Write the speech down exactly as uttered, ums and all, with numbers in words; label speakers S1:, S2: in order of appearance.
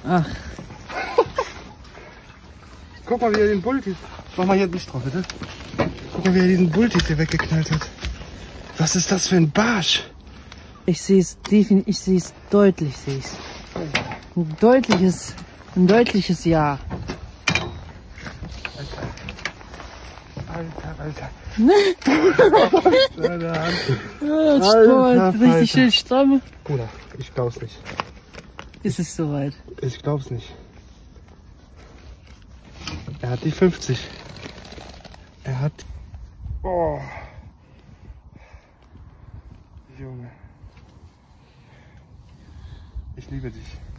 S1: Ach.
S2: Guck mal, wie er den Bulltief... Mach mal hier nicht drauf, bitte. Guck mal, wie er diesen Bulltief hier weggeknallt hat. Was ist das für ein Barsch?
S1: Ich sehe es definitiv, ich sehe es deutlich, sehe ich Ein deutliches, ein deutliches Ja.
S2: Alter, Alter.
S1: Ja, Alter, richtig schön stramm.
S2: Bruder, ich glaub's nicht.
S1: Ist es soweit?
S2: Ich glaub's nicht. Er hat die fünfzig. Er hat... Oh. Junge. Ich liebe dich.